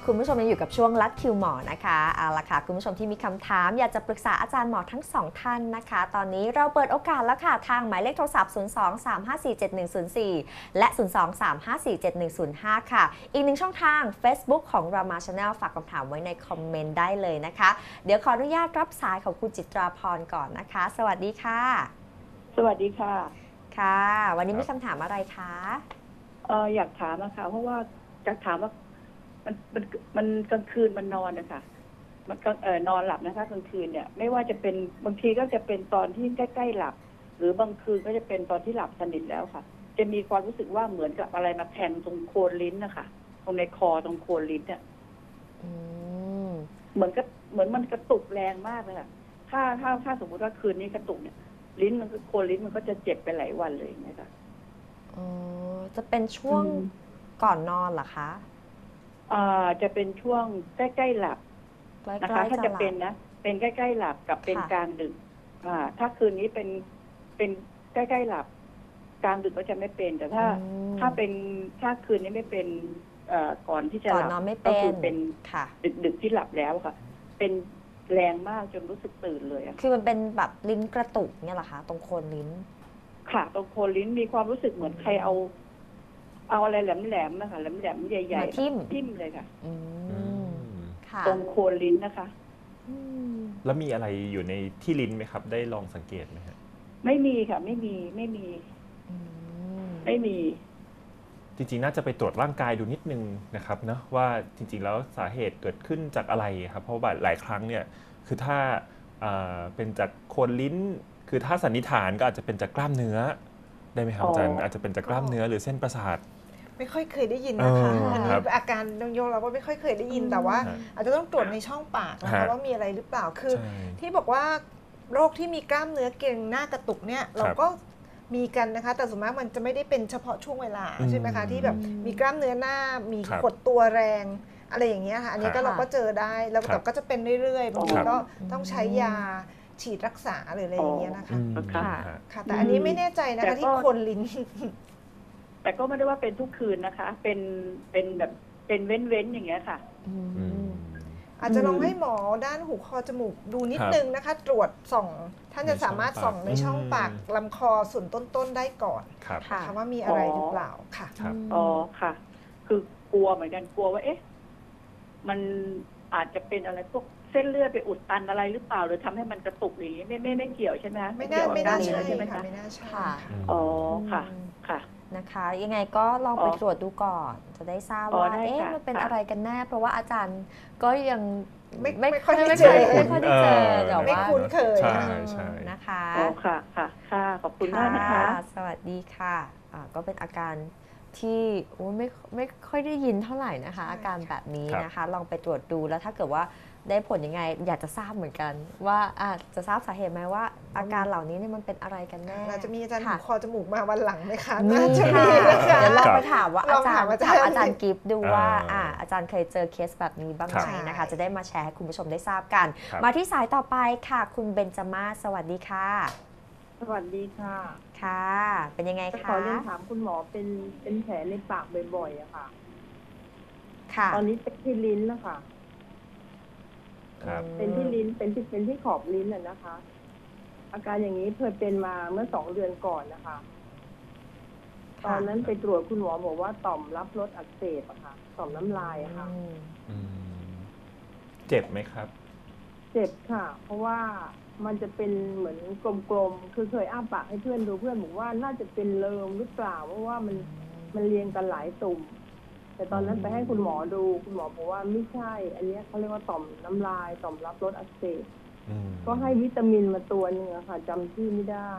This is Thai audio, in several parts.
คุณผู้ชมยังอยู่กับช่วงลัดคิวหมอนะคะเอาล่ะค่ะคุณผู้ชมที่มีคำถามอยากจะปรึกษาอาจารย์หมอทั้งสองท่านนะคะตอนนี้เราเปิดโอกาสแล้วค่ะทางหมายเลขโทรศัพท์ 023547104 และ 023547105 ค่ะอีกหนึ่งช่องทาง Facebook ของ Rama Channel ฝากคำถามไว้ในคอมเมนต์ได้เลยนะคะเดี๋ยวขออนุญาตรับสายของคุณจิตราพรก่อนนะคะสวัสดีค่ะสวัสดีค่ะค่ะวันนี้มีคำถามอะไรคะอยากถามนะคะเพราะว่าอยากถามว่ามันกลางคืนมันนอนนะคะมันนอนหลับนะคะกลางคืนเนี่ยไม่ว่าจะเป็นบางทีก็จะเป็นตอนที่ใกล้ๆหลับหรือบางคืนก็จะเป็นตอนที่หลับสนิทแล้วค่ะจะมีความรู้สึกว่าเหมือนกับอะไรมาแทงตรงโคนลิ้นนะคะตรงในคอตรงโคนลิ้นเนี่ยเหมือนมันกระตุกแรงมากเลยค่ะถ้าสมมติว่าคืนนี้กระตุกเนี่ยลิ้นมันโคนลิ้นมันก็จะเจ็บไปหลายวันเลยนะคะจะเป็นช่วงก่อนนอนเหรอคะจะเป็นช่วงใกล้ๆหลับนะคะถ้าจะเป็นนะเป็นใกล้ๆหลับกับเป็นกลางดึกถ้าคืนนี้เป็นใกล้ๆหลับกลางดึกก็จะไม่เป็นแต่ถ้าคืนนี้ไม่เป็นก่อนที่จะหลับก็คือเป็นดึกที่หลับแล้วค่ะเป็นแรงมากจนรู้สึกตื่นเลยคือมันเป็นแบบลิ้นกระตุกเนี่ยเหรอคะตรงโคนลิ้นค่ะตรงโคนลิ้นมีความรู้สึกเหมือนใครเอาอะไรแหลมๆนะคะแหลมๆใหญ่ๆทิ่มเลยค่ะตรงโคนลิ้นนะคะแล้วมีอะไรอยู่ในที่ลิ้นไหมครับได้ลองสังเกตไหมฮะไม่มีค่ะไม่มีจริงๆน่าจะไปตรวจร่างกายดูนิดนึงนะครับเนาะว่าจริงๆแล้วสาเหตุเกิดขึ้นจากอะไรครับเพราะว่าหลายครั้งเนี่ยคือถ้าเป็นจากโคนลิ้นคือถ้าสันนิษฐานก็อาจจะเป็นจากกล้ามเนื้อได้ไหมครับอาจารย์อาจจะเป็นจากกล้ามเนื้อหรือเส้นประสาทไม่ค่อยเคยได้ยินนะคะอันนี้อาการโยงเราก็ไม่ค่อยเคยได้ยินแต่ว่าอาจจะต้องตรวจในช่องปากนะคะว่ามีอะไรหรือเปล่าคือที่บอกว่าโรคที่มีกล้ามเนื้อเกร็งหน้ากระตุกเนี่ยเราก็มีกันนะคะแต่ส่วนมากมันจะไม่ได้เป็นเฉพาะช่วงเวลาใช่ไหมคะที่แบบมีกล้ามเนื้อหน้ามีขดตัวแรงอะไรอย่างเงี้ยค่ะอันนี้ก็เราก็เจอได้แล้วก็จะเป็นเรื่อยๆบางทีก็ต้องใช้ยาฉีดรักษาหรืออะไรอย่างเงี้ยนะคะค่ะแต่อันนี้ไม่แน่ใจนะคะที่คนลิ้นแต่ก็ไม่ได้ว่าเป็นทุกคืนนะคะเป็นแบบเป็นเว้นๆอย่างเงี้ยค่ะอาจจะลองให้หมอด้านหูคอจมูกดูนิดนึงนะคะตรวจส่องท่านจะสามารถส่องในช่องปากลำคอส่วนต้นๆได้ก่อนค่ะว่ามีอะไรหรือเปล่าค่ะอ๋อค่ะคือกลัวเหมือนกันกลัวว่าเอ๊ะมันอาจจะเป็นอะไรพวกเส้นเลือดไปอุดตันอะไรหรือเปล่าหรือทำให้มันกระตุกอย่างนี้ไม่เกี่ยวใช่ไหมไม่น่าใช่ไหมคะไม่น่าใช่อ๋อค่ะนะคะยังไงก็ลองไปตรวจดูก่อนจะได้ทราบว่ามันเป็นอะไรกันแน่เพราะว่าอาจารย์ก็ยังไม่ค่อยได้เจอแต่ว่าไม่คุ้นเคยนะคะค่ะขอบคุณมากนะคะสวัสดีค่ะก็เป็นอาการที่ไม่ค่อยได้ยินเท่าไหร่นะคะอาการแบบนี้นะคะลองไปตรวจดูแล้วถ้าเกิดว่าได้ผลยังไงอยากจะทราบเหมือนกันว่าจะทราบสาเหตุไหมว่าอาการเหล่านี้เนี่ยมันเป็นอะไรกันแน่เราจะมีอาจารย์หูคอจมูกมาวันหลังไหมคะน่าจะมีนะคะเดี๋ยวลองไปถามว่าอาจารย์กิฟต์ดูว่าอาจารย์เคยเจอเคสแบบนี้บ้างไหมนะคะจะได้มาแชร์ให้คุณผู้ชมได้ทราบกันมาที่สายต่อไปค่ะคุณเบญจมาศสวัสดีค่ะสวัสดีค่ะค่ะเป็นยังไงคะขอเรียนถามคุณหมอเป็นแผลในปากบ่อยๆอะค่ะตอนนี้เป็นที่ลิ้นนะคะเป็นที่ลิ้นเป็นที่ขอบลิ้นนะคะ อาการอย่างนี้เคยเป็นมาเมื่อ2 เดือนก่อนนะคะตอนนั้นไปตรวจคุณหมอบอกว่าต่อมรับรสอักเสบอะค่ะต่อมน้ำลายอะค่ะเจ็บไหมครับเจ็บค่ะ เพราะว่ามันจะเป็นเหมือนกลมๆคือเคยอ้าปากให้เพื่อนดูเพื่อนบอกว่าน่าจะเป็นเริมหรือเปล่าเพราะว่ามันเรียงกันหลายตุ่มแต่ตอนนั้นไปให้คุณหมอดูคุณหมอบอกว่าไม่ใช่อันนี้เขาเรียกว่าต่อมน้ำลายต่อมรับรสอักเสบก็ให้วิตามินมาตัวนึงค่ะจำชื่อไม่ได้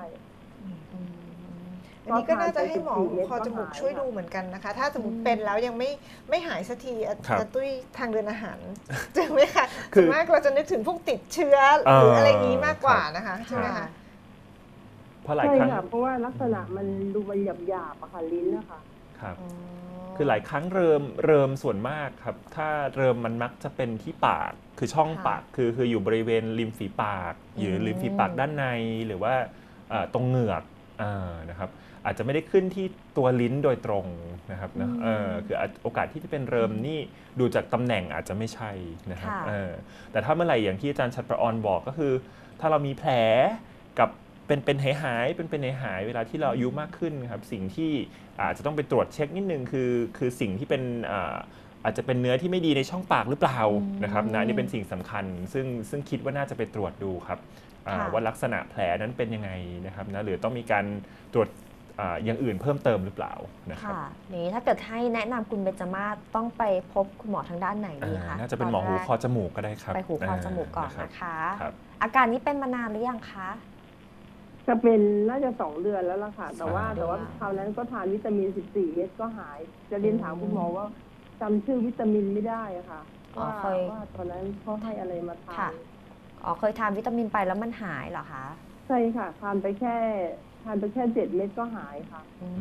อันนี้ก็น่าจะให้หมอคอจมูกช่วยดูเหมือนกันนะคะถ้าสมมติเป็นแล้วยังไม่หายสักทีจะตุ้ยทางเดินอาหารจริงไหมคะส่วนมากเราจะนึกถึงพวกติดเชื้อหรืออะไรอย่างนี้มากกว่านะคะใช่ไหมคะเพราะหลายครั้งเพราะว่าลักษณะมันดูมันหยาบๆอะค่ะลิ้นนะคะครับคือหลายครั้งเริมส่วนมากครับถ้าเริมมันมักจะเป็นที่ปากคือช่องปากคืออยู่บริเวณริมฝีปากหรือริมฝีปากด้านในหรือว่าตรงเหงือกนะครับอาจจะไม่ได้ขึ้นที่ตัวลิ้นโดยตรงนะครับนะคือโอกาสที่จะเป็นเริมนี่ดูจากตำแหน่งอาจจะไม่ใช่นะครับแต่ถ้าเมื่อไหร่อย่างที่อาจารย์ชัดประออนบอกก็คือถ้าเรามีแผลกับเป็นหายเวลาที่เราอายุมากขึ้นครับสิ่งที่อาจจะต้องไปตรวจเช็คนิดนึงคือสิ่งที่เป็นอาจจะเป็นเนื้อที่ไม่ดีในช่องปากหรือเปล่านะครับนะนี่เป็นสิ่งสำคัญซึ่งคิดว่าน่าจะไปตรวจดูครับว่าลักษณะแผลนั้นเป็นยังไงนะครับนะหรือต้องมีการตรวจอย่างอื่นเพิ่มเติมหรือเปล่านะครับนี่ถ้าเกิดให้แนะนำคุณเบญจมาศต้องไปพบคุณหมอทางด้านไหนดีคะน่าจะเป็นหมอหูคอจมูกก็ได้ครับไปหูคอจมูกก่อนนะคะอาการนี้เป็นมานานหรือยังคะจะเป็นน่าจะ2 เดือนแล้วล่ะค่ะแต่ว่าคราวนั้นก็ทานวิตามิน14 เม็ดก็หายจะเรียนถามคุณหมอว่าจำชื่อวิตามินไม่ได้อะค่ะว่าตอนนั้นเขาให้อะไรมาทานเคยทานวิตามินไปแล้วมันหายเหรอคะใช่ค่ะทานไปแค่7 เม็ดก็หายค่ะ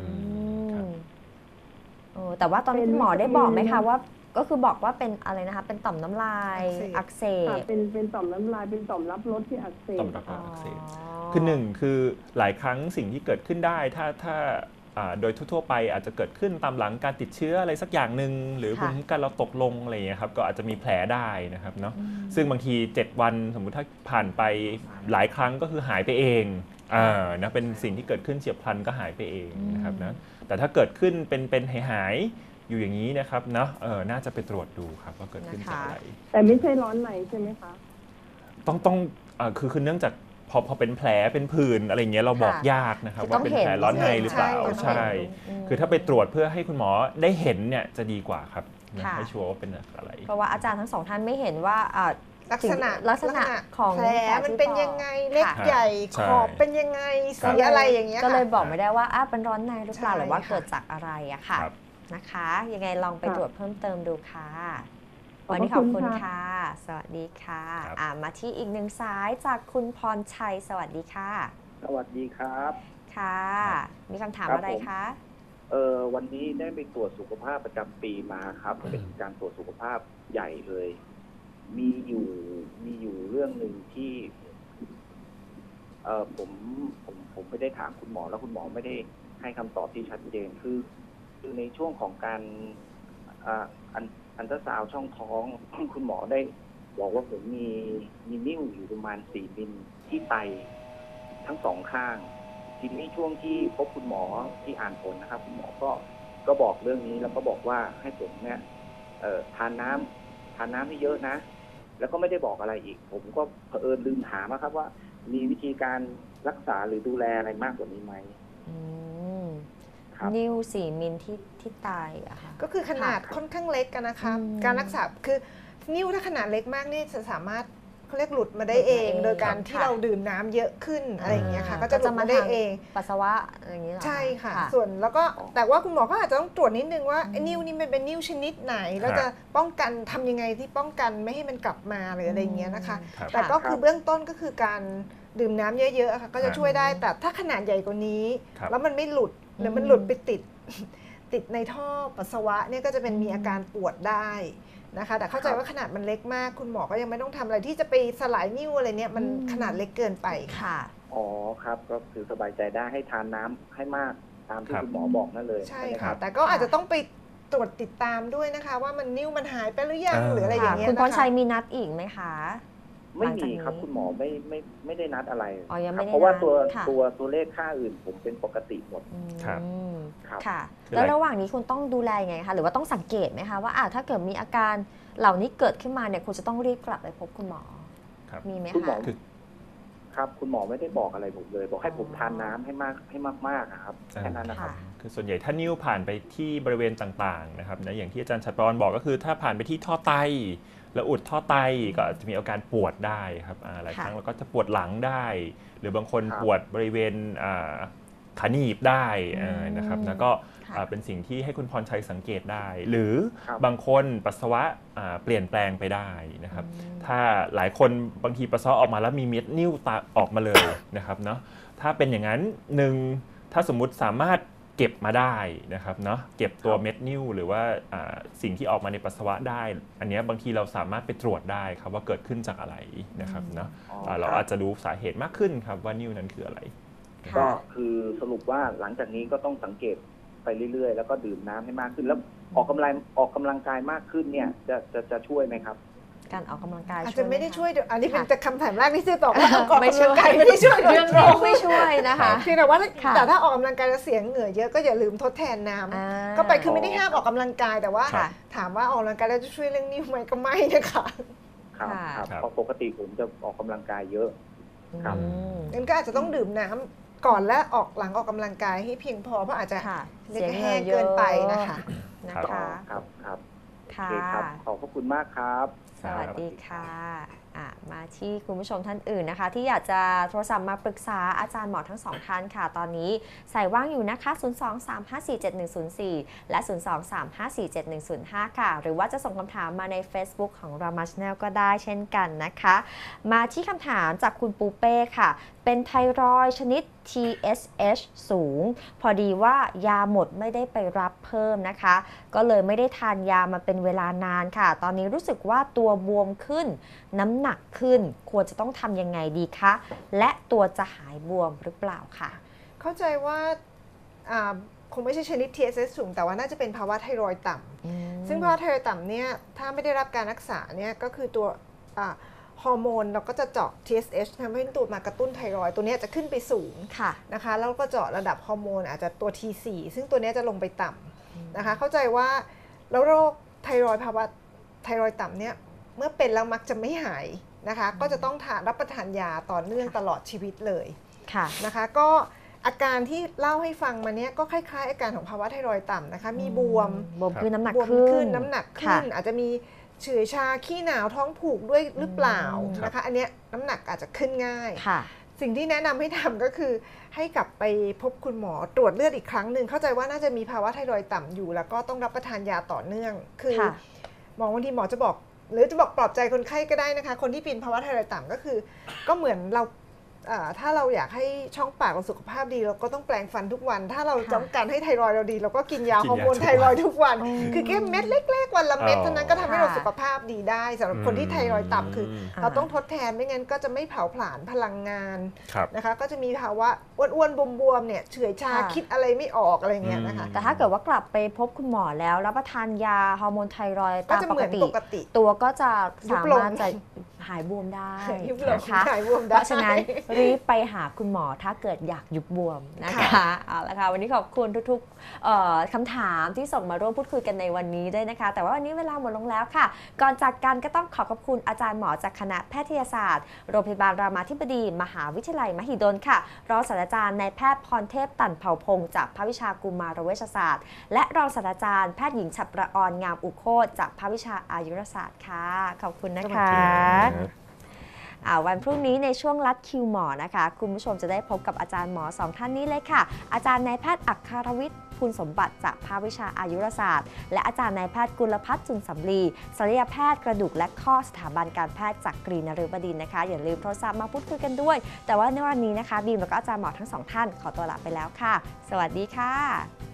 แต่ว่าตอนนี้คุณหมอได้บอกไหมคะว่าก็คือบอกว่าเป็นอะไรนะคะเป็นต่อมน้ำลายอักเสบเป็นต่อมน้ำลายเป็นต่อมรับรสที่อักเสบคือหนึ่งคือหลายครั้งสิ่งที่เกิดขึ้นได้ถ้าโดยทั่วไปอาจจะเกิดขึ้นตามหลังการติดเชื้ออะไรสักอย่างหนึ่งหรือภูมิคุ้มกันเราตกลงอะไรอย่างเงี้ยครับก็อาจจะมีแผลได้นะครับเนาะซึ่งบางที7 วันสมมุติถ้าผ่านไปหลายครั้งก็คือหายไปเองนะเป็นสิ่งที่เกิดขึ้นเฉียบพลันก็หายไปเองนะครับนะแต่ถ้าเกิดขึ้นเป็นหายอยู่อย่างนี้นะครับเนาะน่าจะไปตรวจดูครับว่าเกิดขึ้นจากอะไรแต่ไม่ใช่ร้อนในใช่ไหมคะต้องคือเนื่องจากพอเป็นแผลเป็นผื่นอะไรเงี้ยเราบอกยากนะครับว่าเป็นแผลร้อนในหรือเปล่าใช่คือถ้าไปตรวจเพื่อให้คุณหมอได้เห็นเนี่ยจะดีกว่าครับให้ชัวร์ว่าเป็นอะไรเพราะว่าอาจารย์ทั้ง2 ท่านไม่เห็นว่าลักษณะของแผลมันเป็นยังไงเล็กใหญ่ขอบเป็นยังไงสีอะไรอย่างเงี้ยก็เลยบอกไม่ได้ว่าเป็นร้อนในหรือเปล่าหรือว่าเกิดจากอะไรอะค่ะนะคะยังไงลองไปตรวจเพิ่มเติมดูค่ะวันนี้ขอบคุณค่ะสวัสดีค่ะมาที่อีกหนึ่งสายจากคุณพรชัยสวัสดีค่ะสวัสดีครับค่ะมีคำถามอะไรคะวันนี้ได้ไปตรวจสุขภาพประจำปีมาครับเป็นการตรวจสุขภาพใหญ่เลยมีอยู่เรื่องหนึ่งที่ผมไม่ได้ถามคุณหมอแล้วคุณหมอไม่ได้ให้คำตอบที่ชัดเจนคือในช่วงของการอันตราซาวด์ช่องท้องคุณหมอได้บอกว่าผมมีนิ่วอยู่ประมาณ4 มิลที่ไตทั้ง2 ข้างทีนี้ช่วงที่พบคุณหมอที่อ่านผลนะครับคุณหมอก็บอกเรื่องนี้แล้วก็บอกว่าให้ผมเนี่ยทานน้ำให้เยอะนะแล้วก็ไม่ได้บอกอะไรอีกผมก็เผอิญลืมถามครับว่ามีวิธีการรักษาหรือดูแลอะไรมากกว่านี้ไหมนิ้ว4 มิลที่ไตอะค่ะก็คือขนาดค่อนข้างเล็กกันนะคะการรักษาคือนิ้วถ้าขนาดเล็กมากนี่จะสามารถเขาเรียกหลุดมาได้เองโดยการที่เราดื่มน้ำเยอะขึ้นอะไรอย่างเงี้ยค่ะก็จะหลุดมาได้เองปัสสาวะอย่างเงี้ยใช่ค่ะส่วนแล้วก็แต่ว่าคุณหมอก็อาจจะต้องตรวจนิดนึงว่าไอ้นิ้วนี่มันเป็นนิ้วชนิดไหนแล้วจะป้องกันทำยังไงที่ป้องกันไม่ให้มันกลับมาหรืออะไรอย่างเงี้ยนะคะแต่ก็คือเบื้องต้นก็คือการดื่มน้ำเยอะๆค่ะก็จะช่วยได้แต่ถ้าขนาดใหญ่กว่านี้แล้วมันไม่หลุดหรือมันหลุดไปติดในท่อปัสสาวะเนี่ยก็จะเป็นมีอาการปวดได้นะคะแต่เข้าใจว่าขนาดมันเล็กมากคุณหมอก็ยังไม่ต้องทำอะไรที่จะไปสลายนิ้วอะไรเนี่ยมันขนาดเล็กเกินไปค่ะอ๋อครับก็คือสบายใจได้ให้ทานน้ำให้มากตามที่คุณหมอบอกนั่นเลยใช่ค่ะแต่ก็อาจจะต้องไปตรวจติดตามด้วยนะคะว่ามันนิ้วมันหายไปหรือยังหรืออะไรอย่างเงี้ยคุณพรชัยมีนัดอีกไหมคะไม่มีครับคุณหมอไม่ได้นัดอะไรเพราะว่าตัวเลขค่าอื่นผมเป็นปกติหมดครับค่ะแล้วระหว่างนี้คุณต้องดูแลยังไงคะหรือว่าต้องสังเกตไหมคะว่าถ้าเกิดมีอาการเหล่านี้เกิดขึ้นมาเนี่ยคุณจะต้องรีบกลับไปพบคุณหมอมีไหมคะครับคุณหมอไม่ได้บอกอะไรผมเลยบอกให้ผมทานน้ำให้มากๆครับแค่นั้นนะครับคือส่วนใหญ่ถ้านิ้วผ่านไปที่บริเวณต่างๆนะครับนะอย่างที่อาจารย์ชัดประออนบอกก็คือถ้าผ่านไปที่ท่อไตแล้วอุดท่อไตก็จะมีอาการปวดได้ครับหลายครั้งเราก็จะปวดหลังได้หรือบางคนปวดบริเวณขาหนีบได้นะครับแล้วก็เป็นสิ่งที่ให้คุณพรชัยสังเกตได้หรือบางคนปัสสาวะเปลี่ยนแปลงไปได้นะครับถ้าหลายคนบางทีปัสสาวะออกมาแล้วมีเม็ดนิ่วออกมาเลยนะครับเนาะถ้าเป็นอย่างนั้นถ้าสมมุติสามารถเก็บมาได้นะครับเนาะเก็บตัวเม็ดนิ่วหรือว่าสิ่งที่ออกมาในปัสสาวะได้อันนี้บางทีเราสามารถไปตรวจได้ครับว่าเกิดขึ้นจากอะไรนะครับเนาะเราอาจจะรู้สาเหตุมากขึ้นครับว่านิ่วนั้นคืออะไรก็คือสรุปว่าหลังจากนี้ก็ต้องสังเกตไปเรื่อยๆแล้วก็ดื่มน้ำให้มากขึ้นแล้วออกกำลังกายมากขึ้นเนี่ยจะช่วยไหมครับการออกกำลังกายอาจจะไม่ได้ช่วยอันนี้เป็นค่ะคำถามแรกที่จะตอบว่าออกกำลังไม่ช่วยกายไม่ได้ช่วยโดยตรงไม่ช่วยนะคะเพียงแต่ว่าค่ะแต่ถ้าออกกำลังกายแล้วเสียเหงื่อเยอะก็อย่าลืมทดแทนน้ำก็ไปคือไม่ได้ห้ามออกกำลังกายแต่ว่าค่ะถามว่าออกกำลังกายแล้วจะช่วยเรื่องนิ้วไหมก็ไม่นะคะครับค่ะครับเพราะปกติผมจะออกกำลังกายเยอะ ครับอืมงั้นก็อาจจะต้องดื่มน้ำก่อนและหลังออกกำลังกายให้เพียงพอเพราะอาจจะค่ะเรียกแห้งเกินไปนะคะนะคะครับโอค่ะเคครับขอบพระคุณมากครับสวัสดีค่ะมาที่คุณผู้ชมท่านอื่นนะคะ ที่อยากจะโทรศัพท์มาปรึกษาอาจารย์หมอทั้งสองท่านค่ะ ตอนนี้ใส่ว่างอยู่นะคะ 023547104 และ 023547105 ค่ะ หรือว่าจะส่งคำถามมาใน Facebook ของ Rama Channel ก็ได้เช่นกันนะคะ มาที่คำถามจากคุณปูเป้ค่ะ เป็นไทรอยด์ชนิด TSH สูง พอดีว่ายาหมดไม่ได้ไปรับเพิ่มนะคะ ก็เลยไม่ได้ทานยามาเป็นเวลานานค่ะ ตอนนี้รู้สึกว่าตัวบวมขึ้น น้ำหนักขึ้น ควรจะต้องทำยังไงดีคะ และตัวจะหายบวมหรือเปล่าค่ะเข้าใจว่าคงไม่ใช่ชนิด TSH สูงแต่ว่าน่าจะเป็นภาวะไทรอยด์ต่ำซึ่งภาวะไทรอยด์ต่ำเนี่ยถ้าไม่ได้รับการรักษาเนี่ยก็คือตัวฮอร์โมนเราก็จะเจาะ TSH ทำให้ตัวมากระตุ้นไทรอยด์ตัวนี้จะขึ้นไปสูงค่ะนะคะแล้วก็เจาะระดับฮอร์โมนอาจจะตัว T4 ซึ่งตัวนี้จะลงไปต่ำนะคะเข้าใจว่าแล้วโรคไทรอยด์ภาวะไทรอยด์ต่ำเนี่ยเมื่อเป็นแล้วมักจะไม่หายนะคะก็จะต้องรับประทานยาต่อเนื่องตลอดชีวิตเลยค่ะนะคะก็อาการที่เล่าให้ฟังมาเนี้ยก็คล้ายๆอาการของภาวะไทรอยด์ต่ำนะคะมีบวมขึ้นน้ำหนักบวมขึ้ขึ้นนน้ำหนักค่ะขึ้นอาจจะมีเฉื่อยชาขี้หนาวท้องผูกด้วยหรือเปล่านะคะอันเนี้ยน้ำหนักอาจจะขึ้นง่ายค่ะสิ่งที่แนะนำให้ทำก็คือให้กลับไปพบคุณหมอตรวจเลือดอีกครั้งหนึ่งเข้าใจว่าน่าจะมีภาวะไทรอยด์ต่ำอยู่แล้วก็ต้องรับประทานยาต่อเนื่องคือค่ะหมอบางทีหมอจะบอกหรือจะบอกปลอบใจคนไข้ก็ได้นะคะคนที่เป็นภาวะไทรอยด์ต่ำก็คือก็เหมือนเราถ้าเราอยากให้ช่องปากเราสุขภาพดีเราก็ต้องแปรงฟันทุกวัน ถ้าเราต้องการให้ไทรอยด์เราดีเราก็กินยาฮอร์โมนไทรอยด์ทุกวันคือแค่เม็ดเล็กๆวันละเม็ดเท่านั้นก็ทำให้เราสุขภาพดีได้สำหรับคนที่ไทรอยด์ต่ำคือเราต้องทดแทนไม่งั้นก็จะไม่เผาผลาญพลังงานนะคะก็จะมีภาวะอ้วนๆบวมๆเนี่ยเฉื่อยชาคิดอะไรไม่ออกอะไรเงี้ยนะคะแต่ถ้าเกิดว่ากลับไปพบคุณหมอแล้วรับประทานยาฮอร์โมนไทรอยด์ก็ตามจะปเหมืกอนติปกติตัวก็จะยุสาบลงมารถจะหายบวมได้ยุบลงนะคะหายบวมเพได้ราะฉะนั้นรีบไปหาคุณหมอถ้าเกิดอยากยุบบวมนะคะเอาละค่ะวันนี้ขอบคุณทุกๆคำถามที่ส่งมาร่วมพูดคุยกันในวันนี้ด้วยนะคะ แต่ว่าวันนี้เวลาหมดลงแล้วค่ะ ก่อนจากกันก็ต้องขอบคุณอาจารย์หมอจากคณะแพทยศาสตร์โรงพยาบาลรามาธิบดีมหาวิทยาลัยมหิดลค่ะรองศาสตราจารย์นายแพทย์พรเทพตันเผ่าพงศ์จากภาควิชากุมารเวชศาสตร์และรองศาสตราจารย์แพทย์หญิงฉัตรประออนงามอุโคตจากภาควิชาอายุรศาสตร์ค่ะขอบคุณนะคะวันพรุ่งนี้ในช่วงลัดคิวหมอนะคะคุณผู้ชมจะได้พบกับอาจารย์หมอสองท่านนี้เลยค่ะอาจารย์นายแพทย์อัครวิทย์ภูลสมบัติจากภาควิชาอายุรศาสตร์และอาจารย์นายแพทย์กุลพัฒน์จุนสำลีศัลยแพทย์กระดูกและข้อสถาบันการแพทย์จากกรีนฤบดินทร์นะคะอย่าลืมโทรศัพท์มาพูดคุยกันด้วยแต่ว่าในวันนี้นะคะบีมแล้วก็อาจารย์หมอทั้งสองท่านขอตัวลาไปแล้วค่ะสวัสดีค่ะ